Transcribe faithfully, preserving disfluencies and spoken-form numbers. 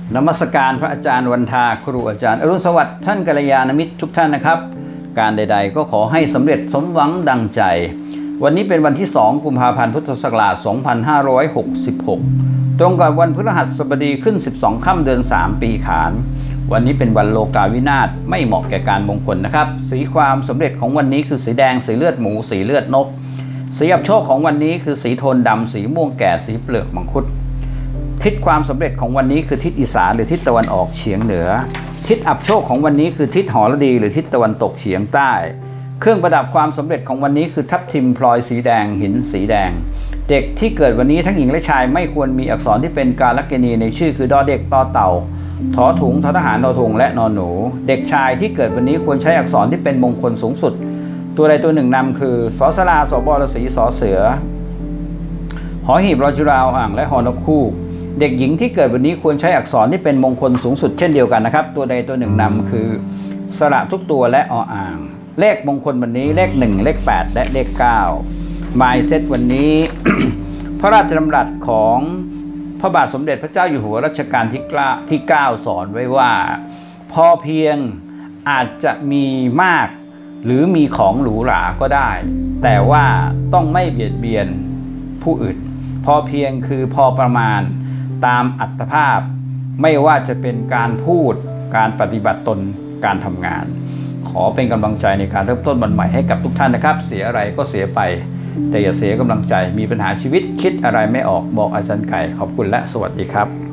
นมัสการพระอาจารย์วันทาครูอาจารย์อรุณสวัสดิ์ท่านกัลยาณมิตรทุกท่านนะครับการใดๆก็ขอให้สำเร็จสมหวังดังใจวันนี้เป็นวันที่สองกุมภาพันธ์พุทธศักราชสองพันห้าร้อยหกสิบหกตรงกับวันพฤหัสบดีขึ้นสิบสองค่ำเดือนสามปีขานวันนี้เป็นวันโลกาวินาศไม่เหมาะแก่การมงคลนะครับสีความสำเร็จของวันนี้คือสีแดงสีเลือดหมูสีเลือดนกสีอับโชคของวันนี้คือสีโทนดำสีม่วงแก่สีเปลือกมังคุดทิศความสำเร็จของวันนี้คือทิศอีสานหรือทิศตะวันออกเฉียงเหนือทิศอับโชคของวันนี้คือทิศหฤดีหรือทิศตะวันตกเฉียงใต้เครื่องประดับความสำเร็จของวันนี้คือทับทิมพลอยสีแดงหินสีแดงเด็กที่เกิดวันนี้ทั้งหญิงและชายไม่ควรมีอักษรที่เป็นกาลเกณีในชื่อคือดอเด็กตอเต่าถอถุงททหารนอทงและนอนหนูเด็กชายที่เกิดวันนี้ควรใช้อักษรที่เป็นมงคลสูงสุดตัวใดตัวหนึ่งนำคือสสลาสบรศรีสเสือหอหีบรอจุฬาอ่างและหอนกคู่เด็กหญิงที่เกิดวันนี้ควรใช้อักษรที่เป็นมงคลสูงสุดเช่นเดียวกันนะครับตัวใดตัวหนึ่งนำคือสระทุกตัวและออ่างเลขมงคลวันนี้เลขหนึ่งเลขแปดและเลขเก้าหมายเซตวันนี้ พระราชดำรัสของพระบาทสมเด็จพระเจ้าอยู่หัวรัชกาลที่เก้าสอนไว้ว่าพอเพียงอาจจะมีมากหรือมีของหรูหราก็ได้แต่ว่าต้องไม่เบียดเบียนผู้อื่นพอเพียงคือพอประมาณตามอัตภาพไม่ว่าจะเป็นการพูดการปฏิบัติตนการทำงานขอเป็นกำลังใจในการเริ่มต้นวันใหม่ให้กับทุกท่านนะครับเสียอะไรก็เสียไปแต่อย่าเสียกำลังใจมีปัญหาชีวิตคิดอะไรไม่ออกบอกอาจารย์ไก่ขอบคุณและสวัสดีครับ